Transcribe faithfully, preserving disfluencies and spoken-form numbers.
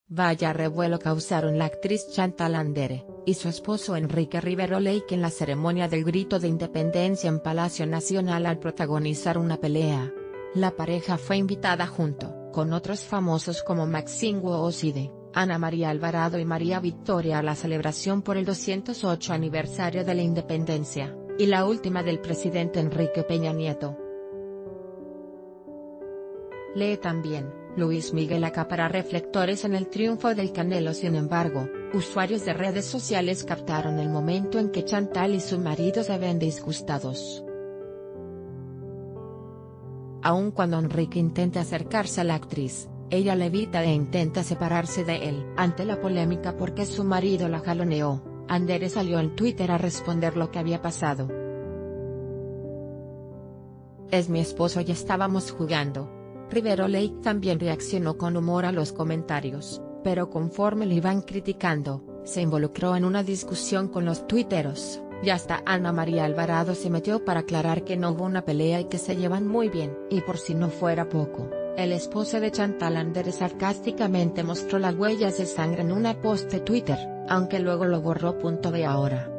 Vaya revuelo causaron la actriz Chantal Andere y su esposo Enrique Rivero Lake en la ceremonia del grito de independencia en Palacio Nacional al protagonizar una pelea. La pareja fue invitada junto con otros famosos como Maxine Wooside, Ana María Alvarado y María Victoria a la celebración por el doscientos ocho aniversario de la independencia, y la última del presidente Enrique Peña Nieto. Lee también, Luis Miguel acapara reflectores en el triunfo del Canelo. Sin embargo, usuarios de redes sociales captaron el momento en que Chantal y su marido se ven disgustados. Aun cuando Enrique intenta acercarse a la actriz, ella le evita e intenta separarse de él. Ante la polémica porque su marido la jaloneó, Andere salió en Twitter a responder lo que había pasado. Es mi esposo y estábamos jugando. Rivero Lake también reaccionó con humor a los comentarios, pero conforme le iban criticando, se involucró en una discusión con los tuiteros, y hasta Ana María Alvarado se metió para aclarar que no hubo una pelea y que se llevan muy bien. Y por si no fuera poco, el esposo de Chantal Andere sarcásticamente mostró las huellas de sangre en una post de Twitter, aunque luego lo borró. Ve ahora.